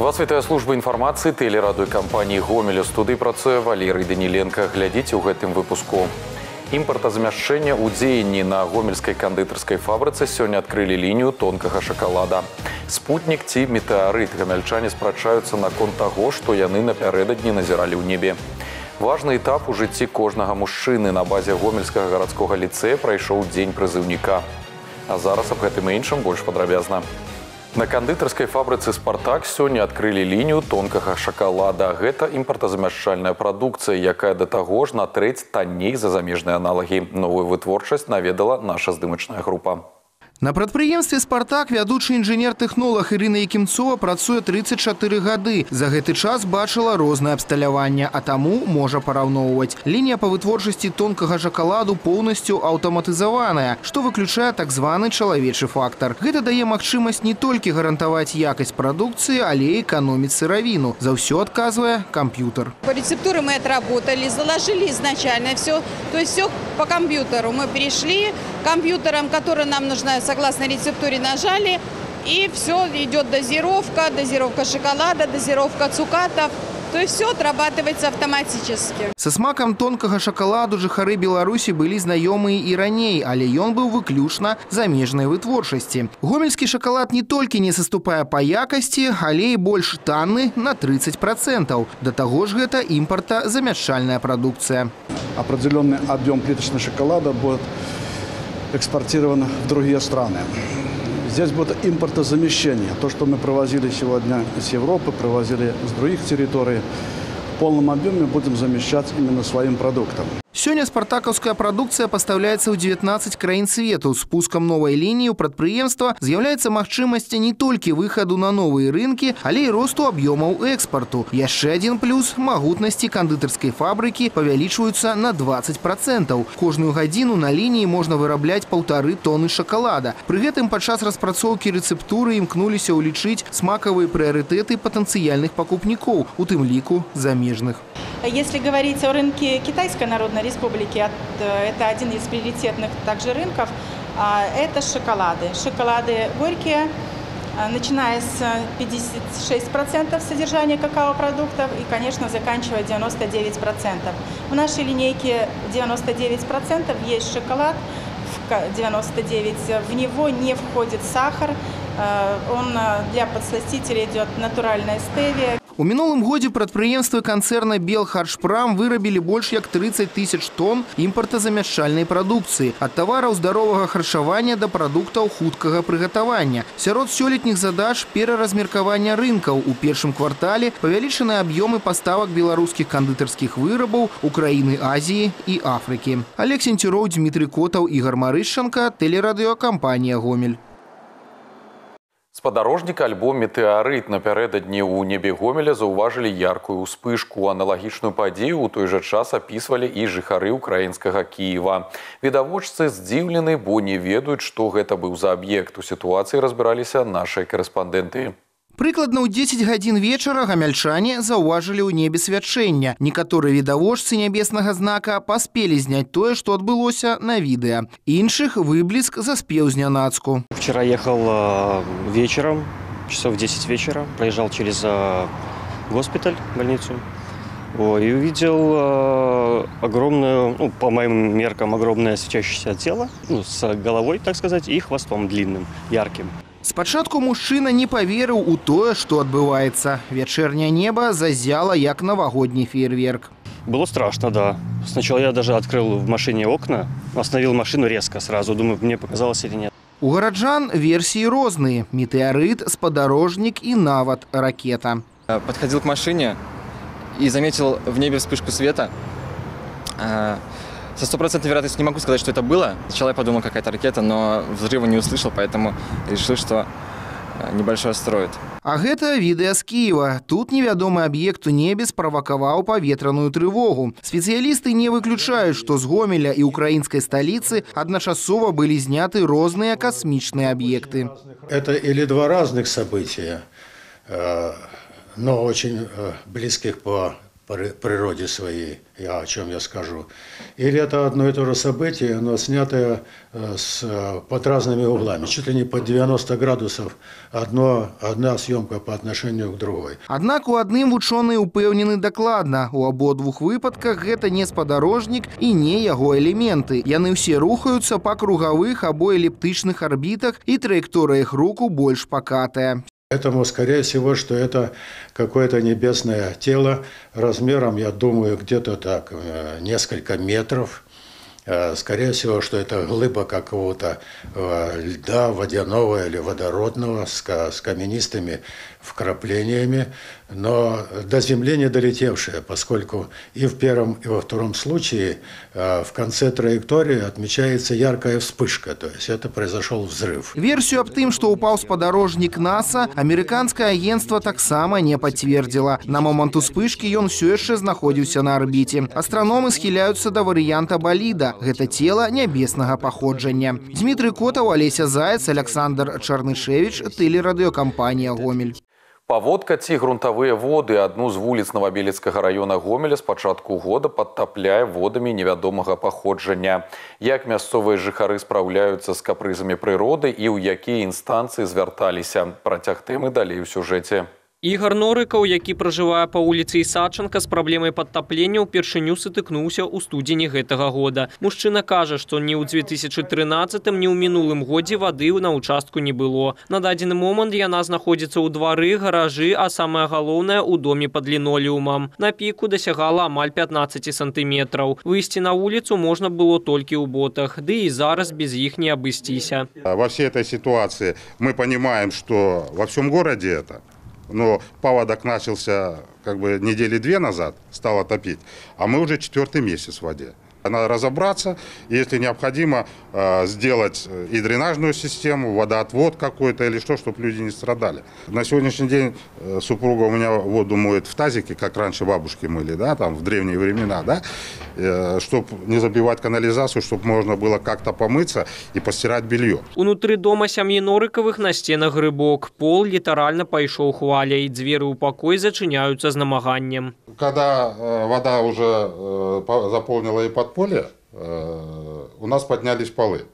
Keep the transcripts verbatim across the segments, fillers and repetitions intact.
Вас вітае служба інфармацыі тэлерадыёкампаніі «Гомель». У студыі працуе Валерый Даніленко. Глядзіце ў гэтым выпуску. Імпартазамяшчэнне ў дзеянні на гомельскай кандытарскай фабрыцы сёння адкрылі лінію тонкага шакалада. Спутнік ці метэарыт. Гамяльчане спрачаюцца наконт таго, што яны напярэдадні назіралі ў небе. Важны этап у жыцці кожнага мужчыны. На базе гомельскага гарадскога ліцэя прайшоў дзень прызыўніка. А зараз аб гэтым і іншым больш падрабязна. На кандытарскай фабрыцы «Спартак» сёння адкрылі лінію тонкага шакалада. Гэта імпартазамяшчальная прадукцыя, якая да таго ж на трэць танней за замежныя аналагі. Новую вытворчасць наведала наша здымачная група. На прадпрыемстве «Спартак» вядучы інжынер-тэхнолаг Ірына Якімцова працуе трыццаць чатыры гады. За гэты час бачыла рознае абсталяванне, а таму можа параўноўваць. Лінія па вытворчасці тонкага шакаладу поўнасцю аўтаматызаваная, што выключае так званы чалавечы фактар. Гэта дае магчымасць не толькі гарантаваць якасць прадукцыі, але і эканоміць сыравіну. За ўсё адказвае камп'ютар. По рецептуре мы отработали, заложили изначально все, то есть все по компьютеру. Мы перешли компьютером, который нам нужна, согласно рецептуре нажали, и все, идет дозировка, дозировка шоколада, дозировка цукатов. То есть все отрабатывается автоматически. Со смаком тонкого шоколаду жыхары Беларусі былі знаёмыя і раней, але ён быў выключна замежнай вытворчасці. Гомельскі шоколад не толькі не саступае па якасці, але і больш танны на тридцать процентов. Да таго ж гэта імпартазамяшчальная продукция. Определенный объем плиточного шоколада будет экспортирован в другие страны. Здесь будет импортозамещение. То, что мы провозили сегодня из Европы, провозили с других территорий, в полном объеме будем замещать именно своим продуктом. Сёння спартакаўская прадукцыя пастаўляецца ў дзевятнаццаць краін свету. З пускам новай лініі ў прадпрыемства з'яўляецца магчымасць не толькі выхаду на новыя рынкі, але і росту аб'ёмаў экспарту. Яшчэ адзін плюс – магутнасці кандытарскай фабрыкі павялічваюцца на двадцать процентов. Кожную гадзіну на лініі можна вырабляць паўтары тоны шакалада. Пры гэтым падчас распрацоўкі рэцэптуры імкнуліся ўлічыць смакавыя прыярытэты патэнцыяльных пакупнікоў, у тым ліку замежных. Если говорить о рынке Китайской Народной Республики, это один из приоритетных также рынков, это шоколады. Шоколады горькие, начиная с пятидесяти шести процентов содержания какао-продуктов и, конечно, заканчивая девяноста девятью процентами. В нашей линейке девяносто девять процентов есть шоколад, в девяноста девяти процентов в него не входит сахар, он для подсластителя идет натуральная стевия. У мінулым годзе прадпрыемствы канцэрна «Белхаршпрам» вырабілі больш як тридцать тысяч тонн імпартазамяшчальнай прадукцыі. Ад тавараў здаровага харчавання да прадуктаў хуткага прыгатавання. Сярод сёлетніх задач пераразмеркавання рынкаў. У першым квартале павялічаны аб'ёмы паставак беларускіх кандытарскіх вырабаў у краіны Азіі і Афрыкі. Олег Сенцюроў, Дмітрый Котаў, Ігор Марышчанка, тэлерадыёкампанія «Гомель». Спадарожнік альбо «Метэарыт» напярэдадні ў небе Гомеля заўважылі яркую ўспышку. Аналагічную падзею ў той жа час апісвалі і жыхары украінскага Кіева. Відавочцы здзіўлены, бо не ведаюць, што гэта быў за аб'ект. У сітуацыі разбіраліся нашыя корэспандэнты. Прыкладна ў дзесяць гадзін вечара гамяльчане заўважылі ў небе свячэння. Некаторыя відавочцы нябеснага знака паспелі зняць тое, што адбылося на відэа. Іншых выбліск заспеў знянацку. Вчера ехал вечером, часов в десять вечера, проезжал через госпиталь, больницу, и увидел огромную, ну, по моим меркам, огромное светящееся тело, ну, с головой, так сказать, и хвостом длинным, ярким. Спачатку мужчына не поверыў у тое, што адбываецца. Вечернее небо зазяло, як новогодний фейерверк. Было страшно, да. Сначала я даже открыл в машине окна, остановил машину резко сразу, думаю, мне показалось или нет. У гараджан версии розныя. Метеорит, спадарожник и нават ракета. Подходил к машине и заметил в небе вспышку света. Со стопроцентной вероятностью не могу сказать, что это было. Сначала я подумал, какая-то ракета, но взрыва не услышал, поэтому решил, что небольшой астероид. А гэта відэа з Киева. Тут невядомы аб'ект у небе справакаваў паветраную трывогу. Спецыялісты не выключаюць, што з Гомеля і украінскай сталіцы адначасова былі зняты розныя касмічныя аб'екты. Это или два разных события, но очень близких по природе своей, я, о чем я скажу. Или это одно и то же событие, но снятое с, под разными углами, чуть ли не под девяносто градусов, одно, одна съемка по отношению к другой. Аднак у адным вучоныя упэўнены дакладна. У абодвух выпадках гэта не спадарожнік і не яго элементы. Яны ўсе рухаюцца па кругавых або эліптычных арбітах, і траекторыя іх руху больш пакатая. Поэтому, скорее всего, что это какое-то небесное тело размером, я думаю, где-то так, несколько метров. Скорее всего, что это глыба какого-то льда, водяного или водородного с каменистыми вкраплениями, но до Земли не долетевшая, поскольку и в первом, и во втором случае в конце траектории отмечается яркая вспышка, то есть это произошел взрыв. Версию об тым, что упал спадарожник НАСА, американское агентство таксама не подтвердило. На момент вспышки ён все еще находился на орбите. Астрономы схиляются до варианта болида. Это тело небесного походження. Дмитрий Котов, Олеся Заяц, Александр Чарнышевич, телерадиокомпания «Гомель». Паводка ці грунтавыя воды адну з вуліц Новобелецкага района Гомеля з пачатку года падтапляе водамі невядомага паходжання. Як мясцовыя жыхары спраўляюцца з капрызамі прыроды і ў якія інстанцыі звярталіся? Працяг тэмы далей у сюжэце. Ігор Норыкаў, які пражывае па вуліцы Ісаченка, з праблемай падтаплення ўпершыню сутыкнуўся ў студзені гэтага года. Мужчына кажа, што ні ў две тысячы трынаццатым, ні ў мінулым годзе вады на ўчастку не было. На дадзены момант яна знаходзіцца ў двары, гаражы, а самае галоўнае ў доме пад лінолеумам. На піку дасягала амаль пятнаццаць сантыметраў. Выйсці на вуліцу можна было толькі ў ботах, ды і зараз без іх не абысціся. Во всей этой ситуации мы понимаем, что во всем городе это. Но паводок начался как бы недели две назад, стало топить, а мы уже четвертый месяц в воде. Надо разобраться, если необходимо сделать и дренажную систему, водоотвод какой-то или что, чтобы люди не страдали. На сегодняшний день супруга у меня воду моет в тазике, как раньше бабушки мыли, да, там в древние времена, да, чтобы не забивать канализацию, чтобы можно было как-то помыться и постирать белье. Унутры дома сям'і Норыкавых на стенах грыбок. Пол літаральна пайшоў хваляй, дзверы ў пакой зачыняюцца з намаганнем. Когда вода уже заполнила и под поле, у нас поднялись полы.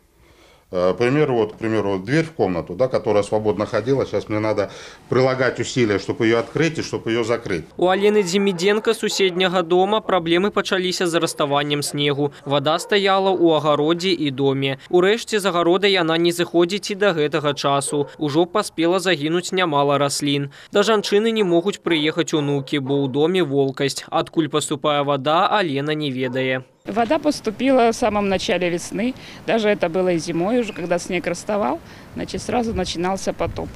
К примеру, вот, к примеру, дверь в комнату, да, которая свободно ходила, сейчас мне надо прилагать усилия, чтобы ее открыть и чтобы ее закрыть. У Алены Дзімідзенка суседняга дома праблемы пачаліся з раставаннем снегу. Вода стаяла ў агародзе і доме. Урэшце з агарода яна не зыходзіць і да гэтага часу. Ужо паспела загінуць нямала раслін. Да жанчыны не могуць прыехаць унукі, бо ў доме волкасць. Адкуль паступае вода, Алена не ведае. Вода поступила в самом начале весны, даже это было и зимой уже, когда снег расставал, значит, сразу начинался потоп.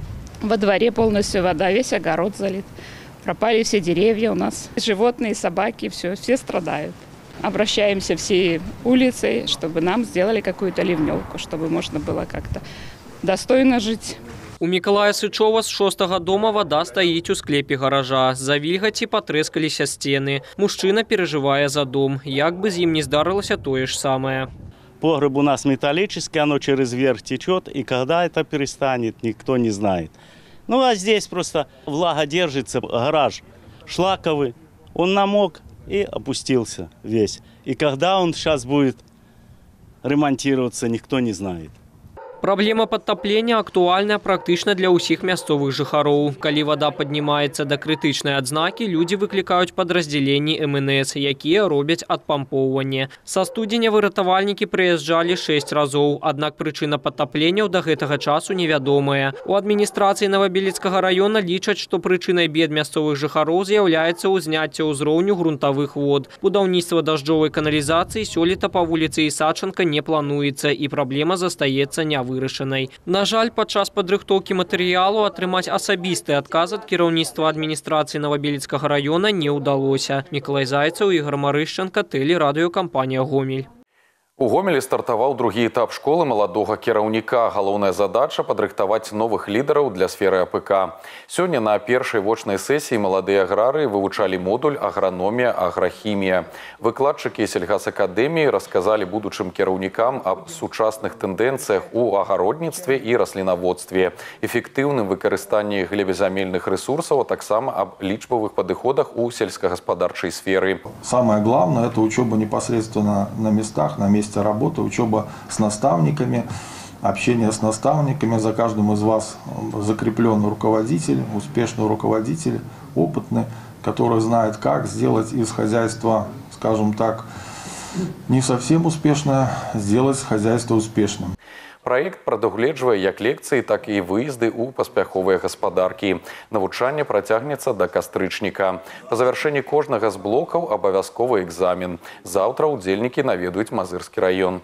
Во дворе полностью вода, весь огород залит, пропали все деревья у нас, животные, собаки, все, все страдают. Обращаемся всей улицей, чтобы нам сделали какую-то ливневку, чтобы можно было как-то достойно жить. У Мікалая Сычова з шостага дома вода стаіць у склепе гаража. З-за вільгаці патрэскаліся сцены. Мужчына переживае за дом. Як бы з ім не здарылася тое ж самае. Погреб у нас металлический, оно через верх течет, и когда это перестанет, никто не знает. Ну а здесь просто влага держится, гараж шлаковый, он намок и опустился весь. И когда он сейчас будет ремонтироваться, никто не знает. Праблема падтаплення актуальная практычна для ўсіх мясцовых жыхароў. Калі вода паднімаецца да крытычнай адзнакі, людзі выклікаюць падраздзяленні эм эн эс, якія робяць адпампоўванне. Са студзеня выратавальнікі прыязджалі шэсць разоў, аднак прычына падтапленняў да гэтага часу невядомая. У адміністрацыі Новобелецкага района лічаць, што прычынай бед мясцовых жыхароў з'яўляецца ўзняцце ўзроўню грунтавых вод. Будаўніцтва дажджовай каналізацыі сёлета па вуліцы Ісаченка не плануецца, і праблема застаецца не вырашанай. На жаль, падчас падрыхтоўкі матэрыялу атрымаць асабісты адказ ад кіраўніцтва адміністрацыі Новобелецкага района не ўдалося. Мікалай Зайцаў, Ігор Марышченка, тэлерадыёкампанія «Гомель». У Гомелі стартаваў другі этап школы маладога кіраўніка. Галоўная задача – падрыхтаваць новых лідараў для сферы А П К. Сёння на першай вочнай сесіі маладыя аграрыі вывучалі модуль аграномія, аграхімія. Выкладчыкі сельгасакадэміі расказалі будучым кіраўнікам аб сучасных тэндэнцыях у агародніцтве і раслінаводстве, эфектыўным выкарыстанні глебезямельных ресурсаў, а таксама аб лічбавых падыходах у сельскагаспадарчай сферы. Самое главное – это учеба непосредственно на местах, на месте работы, учеба с наставниками, общение с наставниками. За каждым из вас закреплен руководитель, успешный руководитель, опытный, который знает, как сделать из хозяйства, скажем так, не совсем успешное, сделать хозяйство успешным. Праект прадугледжвае як лекцыі, так і выезды ў паспяховыя гаспадаркі. Навучанне працягнецца да кастрычніка. Па завяршэнні кожнага з блокаў абавязковы экзамен. Заўтра ўдзельнікі наведуюць Мазырскі раён.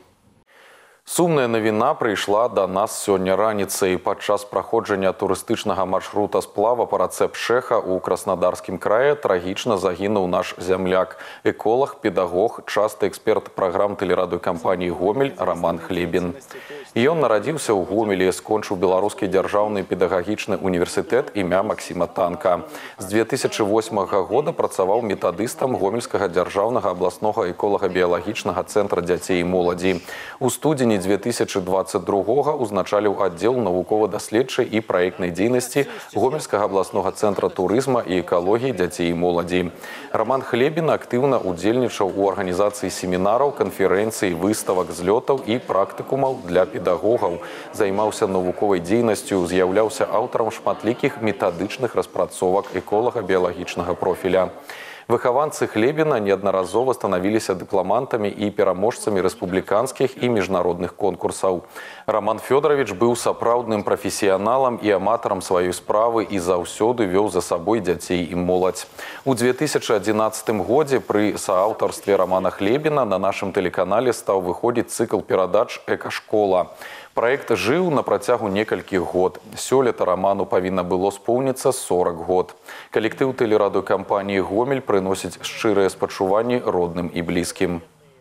Сумная навіна прыйшла да нас сёння раніцай. Падчас праходжання турыстычнага маршрута сплава па рацэ Пшэха ў Краснодарскім краі трагічна загінуў наш зямляк, эколог, педагог, часты эксперт праграм тэлерадыёкампаніі «Гомель» Роман Хлебін. Ён нарадзіўся ў Гомелі, скончыў Беларускі дзяржаўны педагагічны універсітэт імя Максіма Танка. З две тысячы восьмага года працаваў метадыстам Гомельскага дзяржаўнага абласнога эколага-біялагічнага цэнтра дзяцей і моладзі. У студзені две тысячи двадцать другога узначаліў аддзел навукова-даследчай і праектнай дзейнасці Гомельскага абласнога цэнтра турызма і экалогіі дзяцей і моладзі. Роман Хлебін актыўна удзельнічаў у арганізацыі семінараў, канферэнцый, выставак, злётаў і практыкумаў для педагогаў, займаўся навуковай дзейнасцю, з'яўляўся аўтарам шматлікіх метадычных распрацовак эколага-біялагічнага профіля. Выхаванцы Хлебіна неаднаразова станавіліся дыпламантамі і пераможцамі рэспубліканскіх і міжнародных конкурсаў. Роман Фёдорович быў сапраўдным прафесіяналам і аматарам сваёй справы і заўсёды вёў за сабой дзяцей і моладзь. У две тысячи одиннадцатым годзе пры сааўтарстве Романа Хлебіна на нашым тэлеканале стаў выходзіць цыкл перадач «Экашкола». Праект жыў на працягу некалькіх год. Сёлета Роману павінна было споўніцца сорок год. Калектыў тэлерадыёкампаніі «Гомель» прыносіць шчырыя спачуванні родным і блізкім.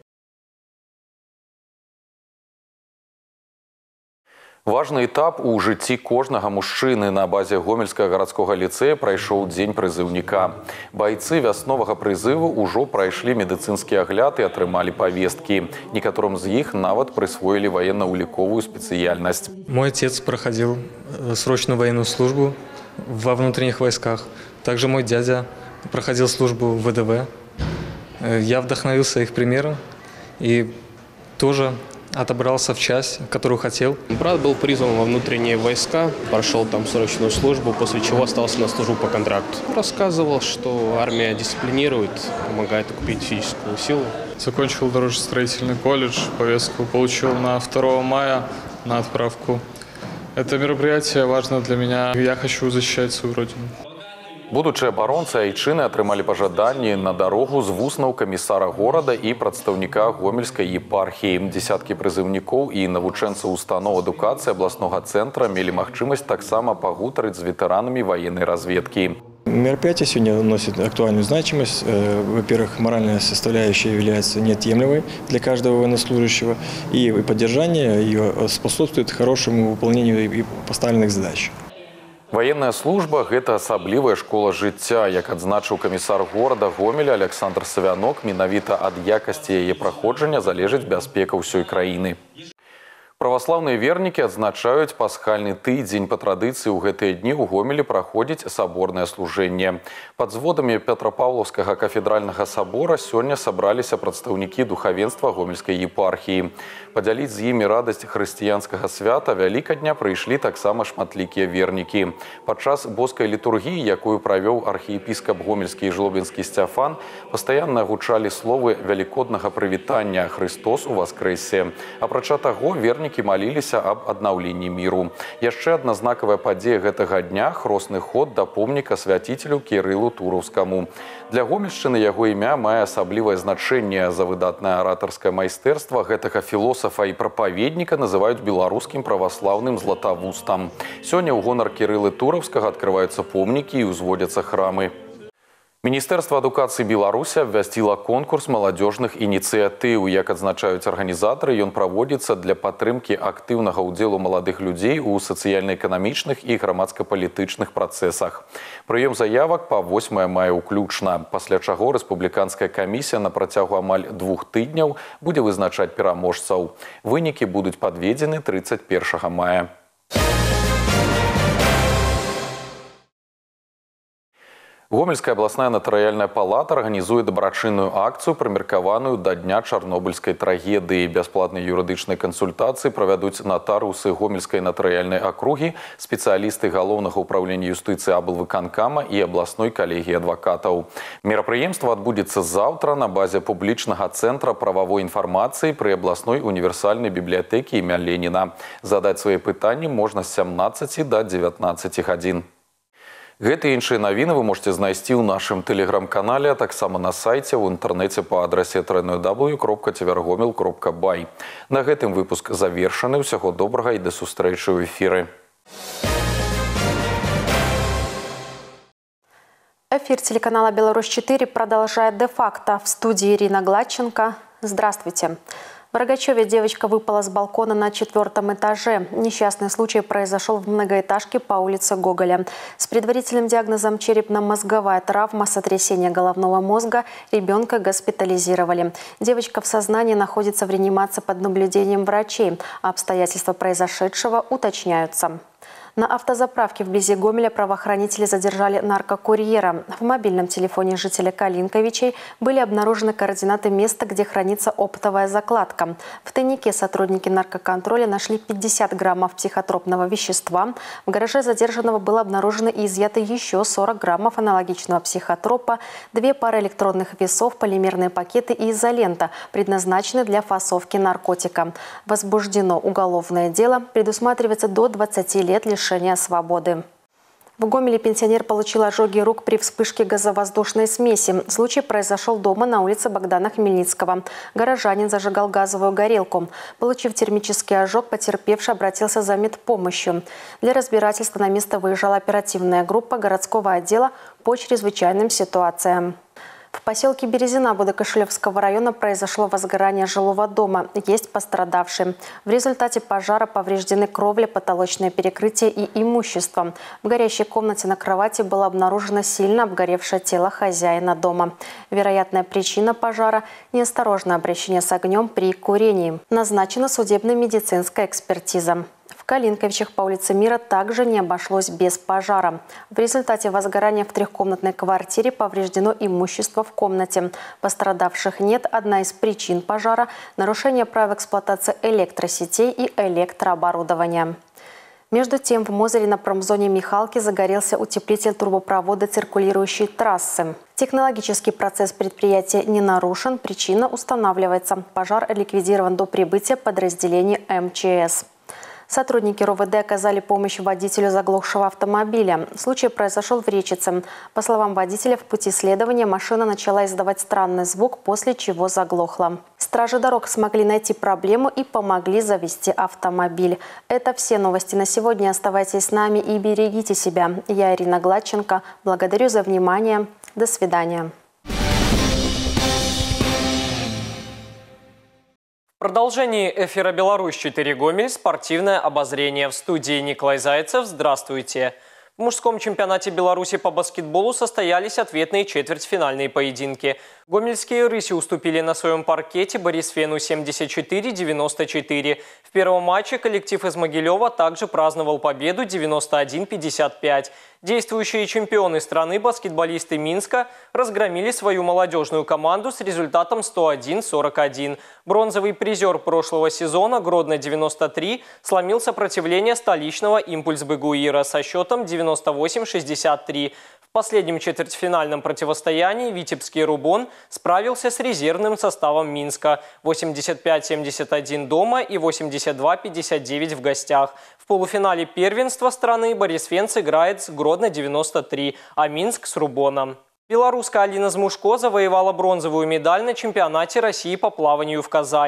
Важны этап у жыцці кожнага мужчыны. На базе Гомельскага гарадскога ліцэя прайшоў дзень прызыўніка. Байцы вясновага прызыву ўжо прайшлі медыцынскі агляд і атрымалі павесткі. Некаторым з іх нават прысвоілі военно-уликовую спецыяльнасць. Мой отец проходил срочную военную службу во внутренних войсках. Также мой дядя проходил службу в В Д В. Я вдохновился их примером и тоже отобрался в часть, которую хотел. Брат был призван во внутренние войска, прошел там срочную службу, после чего остался на службу по контракту. Рассказывал, что армия дисциплинирует, помогает купить физическую силу. Закончил дорожестроительный колледж, повестку получил на второго мая на отправку. Это мероприятие важно для меня. Я хочу защищать свою родину. Будучыя абаронцы айчыны атрымалі пажаданні на дарогу з вуснаў камісара горада і прадстаўніка Гомельскай епархіі. Дзесяткі прызыўнікоў і навучэнцаў устаноў адукацыі абласнога цэнтра мелі магчымасць таксама пагутарыць з ветэранамі военной разведкі. Мероприятие сегодня носит актуальную значимость. Во-первых, моральная составляющая является неотъемлемой для каждого военнослужащего, и поддержание ее способствует хорошему выполнению поставленных задач. Военная служба – гэта асаблівая школа жыцця. Як адзначыў камісар горада Гомеля Александр Савянок, менавіта ад якасці яе праходжання залежыць бяспека ўсёй краіны. Праваслаўныя вернікі адзначаюць пасхальны тыдзень. Па традыцыі ў гэтыя дні ў Гомелі праходзіць саборнае служэнне. Пад зводамі Петрапаўлаўскага кафедральнага сабора сёння сабраліся прадстаўнікі духавенства Гомельскай епархіі. Падзяліць з імі радасць хрысціянскага свята Вялікадня прыйшлі таксама шматлікія вернікі. Падчас боскай літургіі, якую правёў архіепіскап Гомельскі і Жлобінскі Сцяфан, пастаянна гучалі словы велікоднага прывітання «Христос уваскрэсе». Апрача таго, вернікі маліліся аб аднаўленні міру. Яшчэ адна знакавая падзея гэтага дня – хросны ход да помніка свяціцелю Кірылу Тураўскаму. Для гомельшчыны яго імя мае асаблівае значэнне. За выдатнае аратарскае майстэрства гэтага філосафа і прапаведніка называюць беларускім праваслаўным златавустам. Сёння ў гонар Кірылы Тураўскага адкрываюцца помнікі і ўзводзяцца храмы. Міністэрства адукацыі Беларусі абвясціла конкурс маладзёжных ініцыятыў. Як адзначаюць арганізатары, ён праводзіцца для падтрымкі актыўнага ўдзелу маладых людзей у сацыяльна-эканамічных і грамадска-палітычных працэсах. Прыём заявак па восьмае мая ўключна, пасля чаго рэспубліканская камісія на працягу амаль двух тыдняў будзе вызначаць пераможцаў. Вынікі будуць падведзены трыццаць першага мая. Гомельская областная нотариальная палата организуе добрачынную акцию, прымеркаваную до дня Чарнобыльской трагедии. Бесплатные юридичные консультации проведут нотариусы Гомельской нотариальной округи, специалисты Головного управления юстиции облвыканкама и областной коллегии адвокатов. Мероприемство отбудется завтра на базе публичного центра правовой информации при областной универсальной библиотеке имя Ленина. Задать свои пытания можно с сямнаццаці до дзевятнаццаці гадзін. Гэты і іншыя навіны вы можете знайсці ў нашым тэлеграм-канале, а таксама на сайце ў інтэрнэце па адрасе дабл ю дабл ю дабл ю кропка цівергомел кропка бай. На гэтым выпуск завершаны. Усяго добрага і да сустрэчы ў эфіры. Эфир телеканала «Беларусь четыре» продолжает де-факто. В студии Ирина Гладченко. Здравствуйте. В Рогачеве девочка выпала с балкона на четвертом этаже. Несчастный случай произошел в многоэтажке по улице Гоголя. С предварительным диагнозом черепно-мозговая травма, сотрясение головного мозга ребенка госпитализировали. Девочка в сознании находится в реанимации под наблюдением врачей. Обстоятельства произошедшего уточняются. На автозаправке вблизи Гомеля правоохранители задержали наркокурьера. В мобильном телефоне жителя Калинковичей были обнаружены координаты места, где хранится оптовая закладка. В тайнике сотрудники наркоконтроля нашли пятьдесят граммов психотропного вещества. В гараже задержанного было обнаружено и изъято еще сорок граммов аналогичного психотропа, две пары электронных весов, полимерные пакеты и изолента, предназначенные для фасовки наркотика. Возбуждено уголовное дело, предусматривается до двадцати лет лишения свободы. В Гомеле пенсионер получил ожоги рук при вспышке газовоздушной смеси. Случай произошел дома на улице Богдана Хмельницкого. Горожанин зажигал газовую горелку. Получив термический ожог, потерпевший обратился за медпомощью. Для разбирательства на место выезжала оперативная группа городского отдела по чрезвычайным ситуациям. В поселке Березина Будокошелевского района произошло возгорание жилого дома. Есть пострадавшие. В результате пожара повреждены кровля, потолочное перекрытие и имущество. В горящей комнате на кровати было обнаружено сильно обгоревшее тело хозяина дома. Вероятная причина пожара – неосторожное обращение с огнем при курении. Назначена судебно-медицинская экспертиза. В Калинковичах по улице Мира также не обошлось без пожара. В результате возгорания в трехкомнатной квартире повреждено имущество в комнате. Пострадавших нет. Одна из причин пожара – нарушение правил эксплуатации электросетей и электрооборудования. Между тем, в Мозыре на промзоне Михалки загорелся утеплитель трубопровода циркулирующей трассы. Технологический процесс предприятия не нарушен, причина устанавливается. Пожар ликвидирован до прибытия подразделений эм че эс. Сотрудники эр о вэ дэ оказали помощь водителю заглохшего автомобиля. Случай произошел в Речице. По словам водителя, в пути следования машина начала издавать странный звук, после чего заглохла. Стражи дорог смогли найти проблему и помогли завести автомобиль. Это все новости на сегодня. Оставайтесь с нами и берегите себя. Я Ирина Гладченко. Благодарю за внимание. До свидания. В продолжении эфира «Беларусь четыре Гомель» спортивное обозрение. В студии Николай Зайцев. Здравствуйте. В мужском чемпионате Беларуси по баскетболу состоялись ответные четвертьфинальные поединки. Гомельские «Рыси» уступили на своем паркете Борисфену семьдесят четыре — девяносто четыре. В первом матче коллектив из Могилева также праздновал победу девяносто один — пятьдесят пять. Действующие чемпионы страны баскетболисты Минска разгромили свою молодежную команду с результатом сто один — сорок один. Бронзовый призер прошлого сезона Гродно девяносто три сломил сопротивление столичного «Импульс-Быгуира» со счетом девяносто восемь — шестьдесят три. В последнем четвертьфинальном противостоянии витебский «Рубон» справился с резервным составом Минска – восемьдесят пять — семьдесят один дома и восемьдесят два — пятьдесят девять в гостях. В полуфинале первенства страны Борисфен сыграет с Гродно девяносто три, а Минск с «Рубоном». Белоруска Алина Змушко завоевала бронзовую медаль на чемпионате России по плаванию в Казани.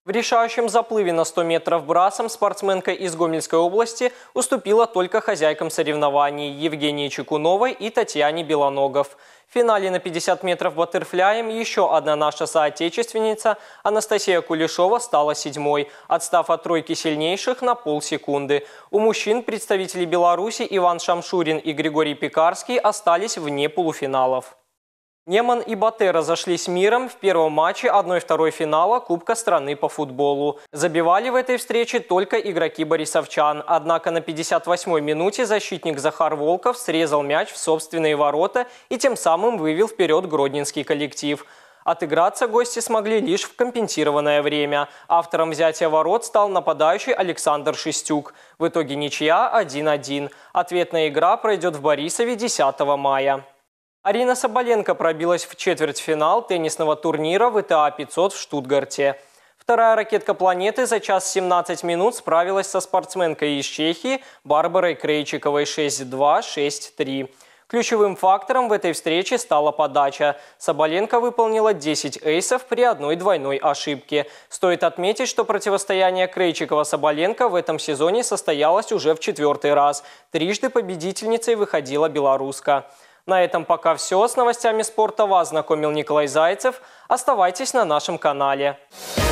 В решающем заплыве на сто метров брасом спортсменка из Гомельской области уступила только хозяйкам соревнований Евгении Чекуновой и Татьяне Белоногов. В финале на пятьдесят метров баттерфляем еще одна наша соотечественница Анастасия Кулешова стала седьмой, отстав от тройки сильнейших на полсекунды. У мужчин представители Беларуси Иван Шамшурин и Григорий Пекарский остались вне полуфиналов. Неман и Батэ разошлись миром в первом матче одного-второго финала Кубка страны по футболу. Забивали в этой встрече только игроки борисовчан. Однако на пятьдесят восьмой минуте защитник Захар Волков срезал мяч в собственные ворота и тем самым вывел вперед гродненский коллектив. Отыграться гости смогли лишь в компенсированное время. Автором взятия ворот стал нападающий Александр Шестюк. В итоге ничья один-один. Ответная игра пройдет в Борисове десятого мая. Арина Соболенко пробилась в четвертьфинал теннисного турнира вэ тэ а пятьсот в Штутгарте. Вторая ракетка планеты за час семнадцать минут справилась со спортсменкой из Чехии Барбарой Крейчиковой шесть-два, шесть-три. Ключевым фактором в этой встрече стала подача. Соболенко выполнила десять эйсов при одной двойной ошибке. Стоит отметить, что противостояние Крейчикова-Соболенко в этом сезоне состоялось уже в четвертый раз. Трижды победительницей выходила белоруска. На этом пока все. С новостями спорта вас знакомил Николай Зайцев. Оставайтесь на нашем канале.